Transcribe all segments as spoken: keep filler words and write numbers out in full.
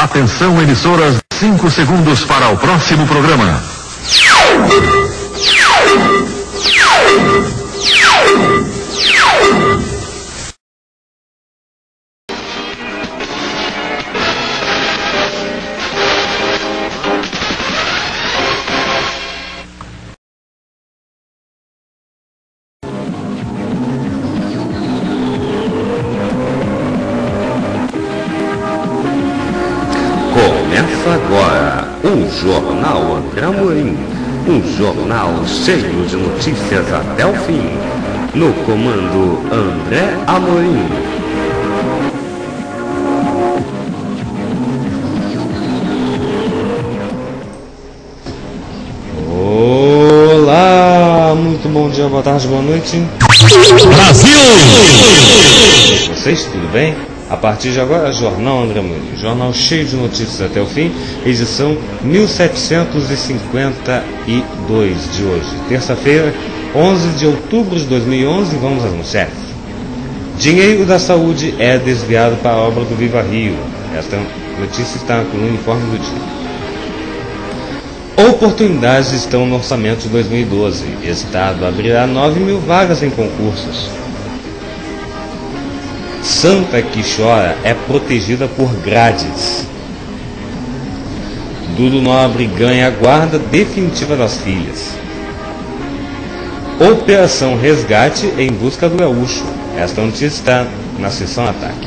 Atenção, emissoras, cinco segundos para o próximo programa. Começa agora o Jornal André Amorim, um jornal cheio de notícias até o fim. No comando André Amorim. Olá, muito bom dia, boa tarde, boa noite. Brasil! Vocês, tudo bem? A partir de agora, Jornal André Amorim, jornal cheio de notícias até o fim, edição mil setecentos e cinquenta e dois de hoje, terça-feira, onze de outubro de dois mil e onze. Vamos às manchetes. Dinheiro da saúde é desviado para a obra do Viva Rio. Esta notícia está na coluna Informe do Dia. Oportunidades estão no orçamento de dois mil e doze. Estado abrirá nove mil vagas em concursos. Santa que chora é protegida por grades. Dudu Nobre ganha a guarda definitiva das filhas. Operação Resgate em busca do gaúcho. Esta notícia está na seção Ataque.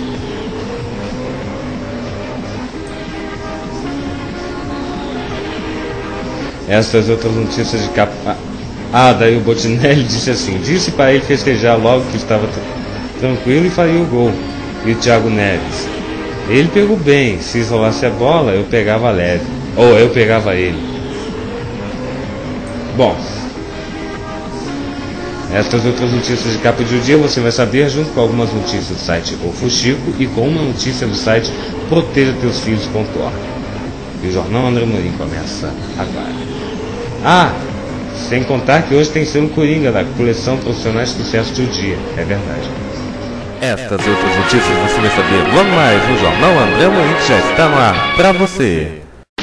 Estas outras notícias de capa. Ah, daí o Botinelli disse assim: disse para ele festejar logo que estava tranquilo e faria o gol. E o Thiago Neves: ele pegou bem, se isolasse a bola eu pegava leve, ou eu pegava ele. Bom, estas outras notícias de capa de dia você vai saber junto com algumas notícias do site O Fuxico e com uma notícia do site proteja teus filhos ponto org. E o Jornal André Amorim começa agora. Ah, sem contar que hoje tem selo Coringa da coleção Profissionais de Sucesso do Dia. É verdade. Estas outras notícias você vai saber logo mais no Jornal André Amorim, que já está no ar para você.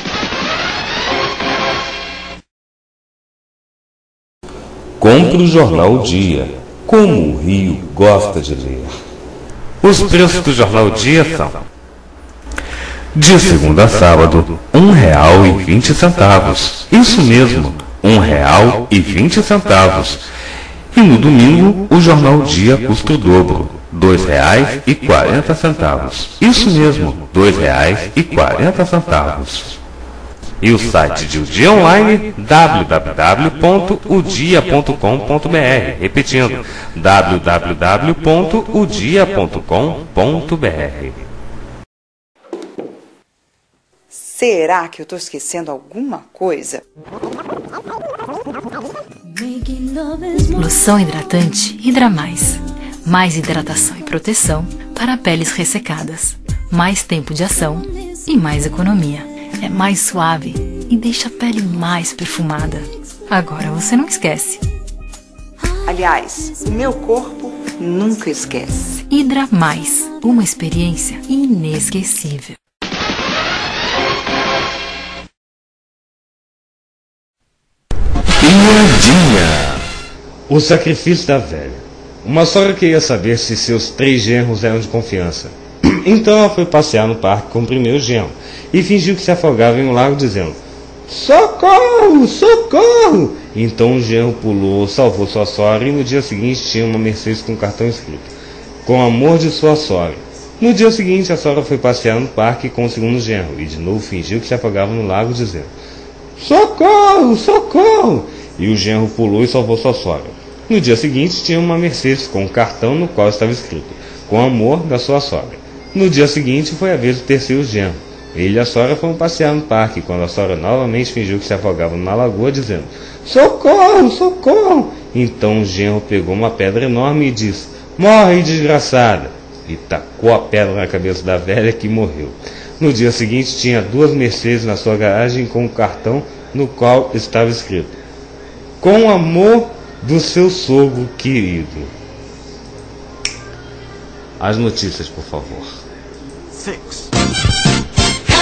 Compre o Jornal Dia, como o Rio gosta de ler. Os preços do Jornal Dia são: de segunda a sábado, um real e vinte centavos. Isso mesmo, um real e vinte centavos. E no domingo, o Jornal Dia custa o dobro, dois reais e quarenta centavos. Isso mesmo, dois reais e quarenta centavos. E o site de O Dia Online, w w w ponto o dia ponto com ponto b r. Repetindo, w w w ponto o dia ponto com ponto b r. Será que eu estou esquecendo alguma coisa? Loção hidratante Hidra Mais. Mais hidratação e proteção para peles ressecadas. Mais tempo de ação e mais economia. É mais suave e deixa a pele mais perfumada. Agora você não esquece. Aliás, o meu corpo nunca esquece. Hidra Mais. Uma experiência inesquecível. Piadinha. O sacrifício da velha. Uma sogra queria saber se seus três genros eram de confiança. Então ela foi passear no parque com o primeiro genro e fingiu que se afogava em um lago dizendo: socorro, socorro! Então o genro pulou, salvou sua sogra e no dia seguinte tinha uma Mercedes com um cartão escrito: com amor de sua sogra. No dia seguinte a sogra foi passear no parque com o segundo genro e de novo fingiu que se afogava no lago dizendo: socorro, socorro! E o genro pulou e salvou sua sogra. No dia seguinte tinha uma Mercedes com um cartão no qual estava escrito: com amor da sua sogra. No dia seguinte foi a vez do terceiro genro. Ele e a sogra foram passear no parque, quando a sogra novamente fingiu que se afogava numa lagoa, dizendo: socorro, socorro! Então o genro pegou uma pedra enorme e disse: morre, desgraçada! E tacou a pedra na cabeça da velha, que morreu. No dia seguinte tinha duas Mercedes na sua garagem com um cartão no qual estava escrito: com amor do seu sogro querido. As notícias, por favor. Six.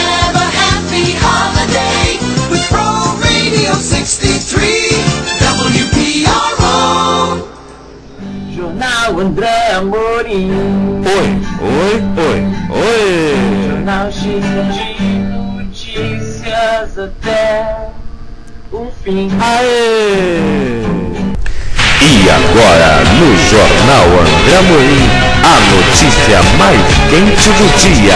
Amorim. Oi, oi, oi, oi. Jornal X de notícias até o fim. Aê! E agora, no Jornal André Amorim, a notícia mais quente do dia.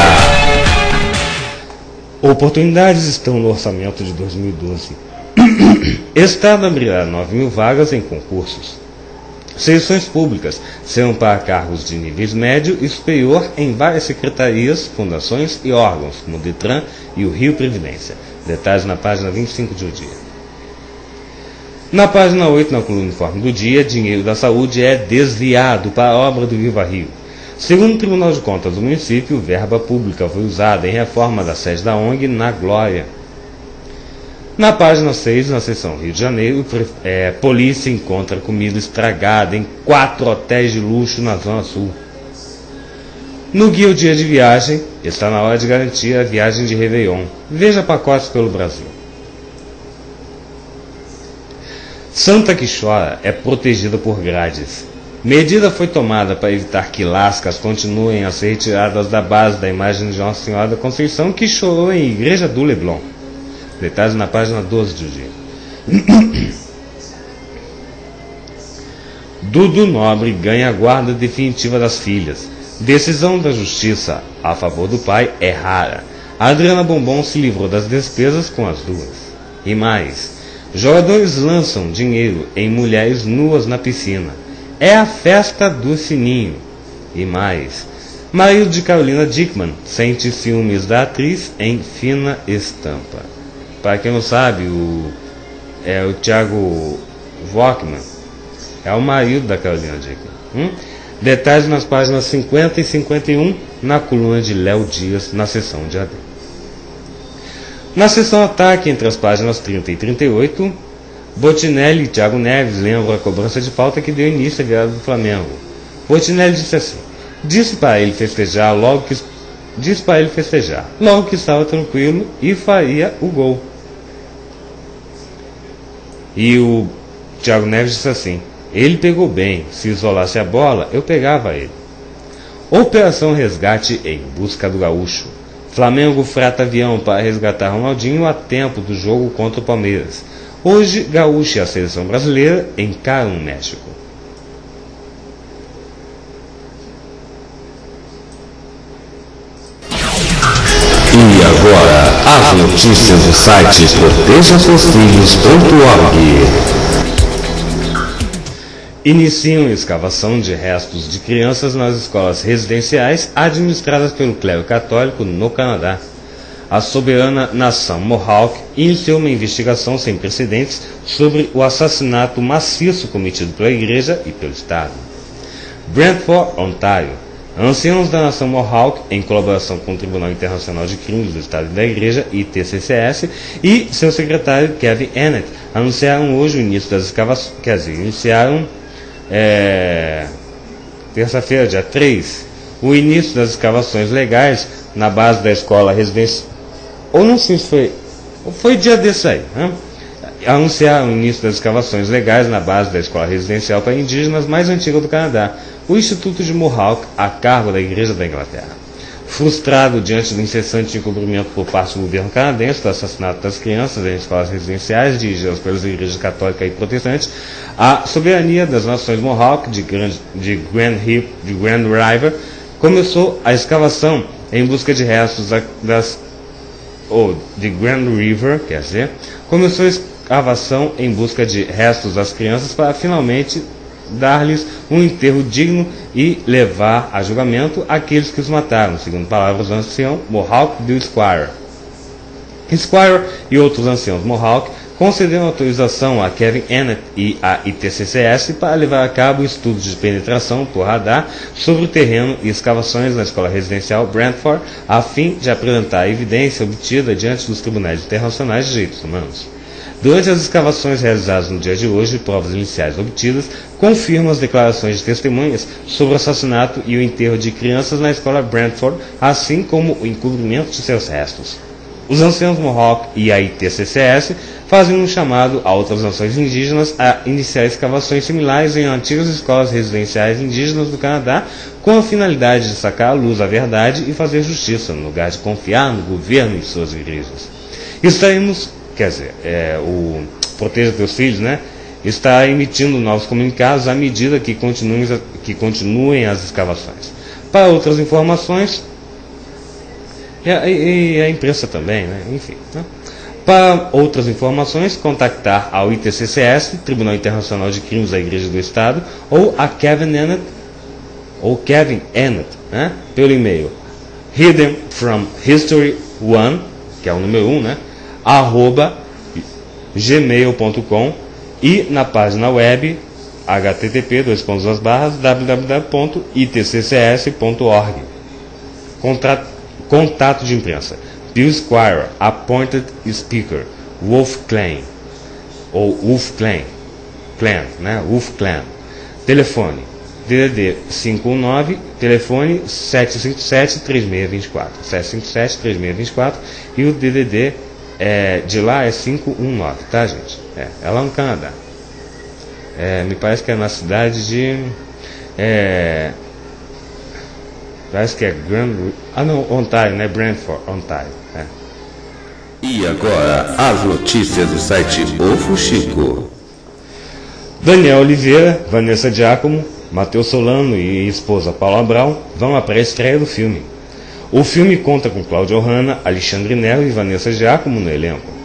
Oportunidades estão no orçamento de dois mil e doze. Estado abrirá nove mil vagas em concursos. Seleções públicas serão para cargos de níveis médio e superior em várias secretarias, fundações e órgãos, como o Detran e o Rio Previdência. Detalhes na página vinte e cinco de O Dia. Na página oito, na coluna Informe do Dia, dinheiro da saúde é desviado para a obra do Viva Rio. Segundo o Tribunal de Contas do município, verba pública foi usada em reforma da sede da O N G na Glória. Na página seis, na seção Rio de Janeiro, é, polícia encontra comida estragada em quatro hotéis de luxo na Zona Sul. No Guia o Dia de Viagem, está na hora de garantir a viagem de Réveillon. Veja pacotes pelo Brasil. Santa que chora é protegida por grades. Medida foi tomada para evitar que lascas continuem a ser retiradas da base da imagem de Nossa Senhora da Conceição, que chorou em Igreja do Leblon. Detalhes na página doze do dia. Dudu Nobre ganha a guarda definitiva das filhas. Decisão da justiça a favor do pai é rara. Adriana Bombom se livrou das despesas com as duas. E mais, jogadores lançam dinheiro em mulheres nuas na piscina. É a festa do sininho. E mais, marido de Carolina Dickmann sente ciúmes da atriz em fina estampa. Para quem não sabe, o, é o Thiago Volkmann é o marido da Carolina Dickmann. Hum? Detalhes nas páginas cinquenta e cinquenta e um, na coluna de Léo Dias, na seção de A D. Na seção Ataque, entre as páginas trinta e trinta e oito, Botinelli e Thiago Neves lembram a cobrança de falta que deu início à virada do Flamengo. Botinelli disse assim: disse para ele festejar logo que disse para ele festejar, logo que estava tranquilo e faria o gol. E o Thiago Neves disse assim: ele pegou bem, se isolasse a bola, eu pegava ele. Operação Resgate em busca do Gaúcho. Flamengo frata avião para resgatar Ronaldinho a tempo do jogo contra o Palmeiras. Hoje, Gaúcho e a seleção brasileira encaram o México. E agora, as notícias do site proteja seus filhos ponto org. Iniciam escavação de restos de crianças nas escolas residenciais administradas pelo clero católico no Canadá. A soberana nação Mohawk iniciou uma investigação sem precedentes sobre o assassinato maciço cometido pela Igreja e pelo Estado. Brantford, Ontário. Anciãos da nação Mohawk, em colaboração com o Tribunal Internacional de Crimes do Estado e da Igreja, I T C C S, e seu secretário Kevin Annett, anunciaram hoje o início das escavações, quer dizer, iniciaram é, terça-feira, dia três, o início das escavações legais na base da escola residencial, ou não sei se foi, foi dia desse aí, né? Anunciaram o início das escavações legais na base da escola residencial para indígenas mais antiga do Canadá, o Instituto de Mohawk, a cargo da Igreja da Inglaterra. Frustrado diante do incessante encobrimento por parte do governo canadense do assassinato das crianças em escolas residenciais dirigidas pelas igrejas católica e protestante, a soberania das nações Mohawk de Grand, de Grand, Hip, de Grand River começou a escavação em busca de restos das ou de Grand River, quer dizer, começou a escavação em busca de restos das crianças para finalmente dar-lhes um enterro digno e levar a julgamento aqueles que os mataram, segundo palavras do ancião Mohawk Bill Squire. Squire e outros anciãos Mohawk concederam autorização a Kevin Annett e a I T C C S para levar a cabo estudos de penetração por radar sobre o terreno e escavações na escola residencial Brantford, a fim de apresentar a evidência obtida diante dos tribunais internacionais de direitos humanos. Durante as escavações realizadas no dia de hoje, provas iniciais obtidas confirmam as declarações de testemunhas sobre o assassinato e o enterro de crianças na escola Brantford, assim como o encobrimento de seus restos. Os anciãos Mohawk e a I T C C S fazem um chamado a outras nações indígenas a iniciar escavações similares em antigas escolas residenciais indígenas do Canadá, com a finalidade de sacar à luz a verdade e fazer justiça, no lugar de confiar no governo e suas igrejas. Estaremos, quer dizer, é, o Proteja Teus Filhos, né, está emitindo novos comunicados à medida que continuem, que continuem as escavações. Para outras informações, e a, e a imprensa também, né, enfim, né? Para outras informações, contactar ao I T C C S, Tribunal Internacional de Crimes da Igreja do Estado, ou a Kevin Ennett, ou Kevin Ennett, né, pelo e-mail hidden from history one, que é o número um, né, arroba gmail ponto com, e na página web http dois pontos duas barras www ponto i t c c s ponto org. Contato, contato de imprensa: Bill Squire, appointed speaker, Wolf Clan, ou Wolf Clan, Clan, né? Wolf Clan. Telefone: D D D cinco um nove, telefone sete cinco sete, três seis dois quatro, sete cinco sete, três seis dois quatro, e o D D D é, de lá é cinco um nove, tá, gente? É, é lá no Canadá. É, me parece que é na cidade de... É, parece que é Grand... Ah, não, Ontário, né? Brantford, Ontário. É. E agora, as notícias do site O Fuxico. Daniel Oliveira, Vanessa Giacomo, Matheus Solano e esposa Paula Brown vão à pré-estreia do filme. O filme conta com Cláudia Ohana, Alexandre Nero e Vanessa Giacomo no elenco.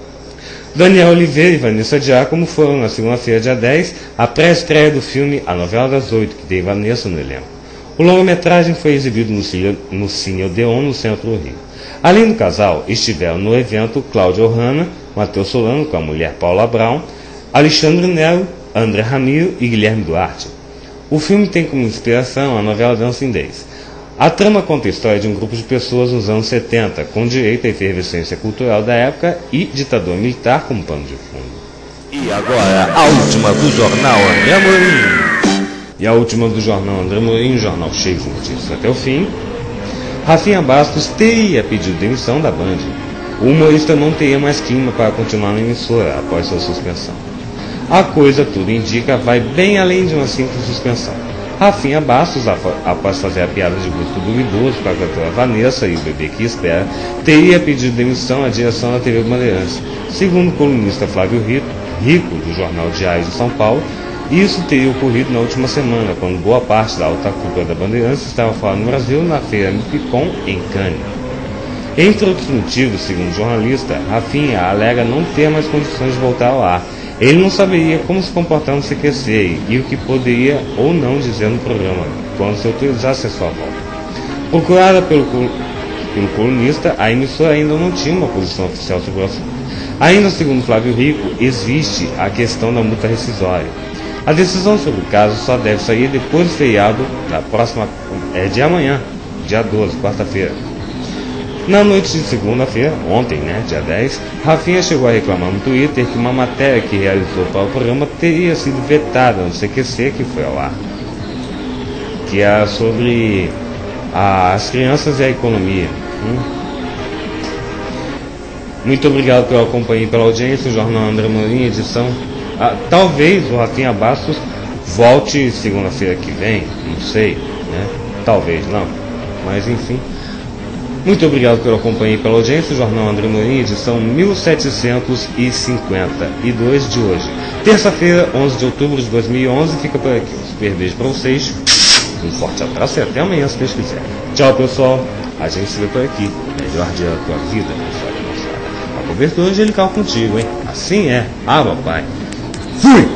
Daniel Oliveira e Vanessa Giacomo foram na segunda-feira, dia dez, à pré-estreia do filme A Novela das Oito, que tem Vanessa no elenco. O longa-metragem foi exibido no Cine, no Cine Odeon, no centro do Rio. Além do casal, estiveram no evento Cláudia Ohana, Matheus Solano com a mulher Paula Brown, Alexandre Nero, André Ramiro e Guilherme Duarte. O filme tem como inspiração a novela Dancing Days. A trama conta a história de um grupo de pessoas nos anos setenta, com direito à efervescência cultural da época e ditadura militar como pano de fundo. E agora, a última do jornal André Amorim. E a última do jornal André Amorim, jornal cheio de notícias até o fim. Rafinha Bastos teria pedido demissão da Band. O humorista não teria mais clima para continuar na emissora após sua suspensão. A coisa, tudo indica, vai bem além de uma simples suspensão. Rafinha Bastos, após fazer a piada de gosto duvidoso com a cantora Vanessa e o bebê que espera, teria pedido demissão à direção da T V Bandeirantes. Segundo o colunista Flávio Rico, do Jornal Diário de São Paulo, isso teria ocorrido na última semana, quando boa parte da alta cúpula da Bandeirantes estava fora no Brasil na feira Mipicom, em Cannes. Entre outros motivos, segundo o jornalista, Rafinha alega não ter mais condições de voltar ao ar. Ele não saberia como se comportar no C Q C e o que poderia ou não dizer no programa, quando se autorizasse a sua volta. Procurada pelo, pelo colunista, a emissora ainda não tinha uma posição oficial sobre o assunto. Ainda segundo Flávio Rico, existe a questão da multa rescisória. A decisão sobre o caso só deve sair depois do feriado da próxima, é, de amanhã, dia doze, quarta-feira. Na noite de segunda-feira, ontem, né, dia dez, Rafinha chegou a reclamar no Twitter que uma matéria que realizou para o programa teria sido vetada no C Q C que foi ao ar, que é sobre a, as crianças e a economia. Hum? Muito obrigado pela companhia e pela audiência. O Jornal André Amorim, edição. Ah, talvez o Rafinha Bastos volte segunda-feira que vem, não sei, né? Talvez não, mas enfim. Muito obrigado pela companhia e pela audiência. O Jornal André Amorim, edição mil setecentos e cinquenta e dois de hoje. Terça-feira, onze de outubro de dois mil e onze. Fica por aqui. Um super beijo para vocês. Um forte abraço e até amanhã, se Deus quiser. Tchau, pessoal. A gente se vê por aqui. Melhor dia da tua vida, pessoal. A cobertura angelical contigo, hein? Assim é. Ah, papai. Fui!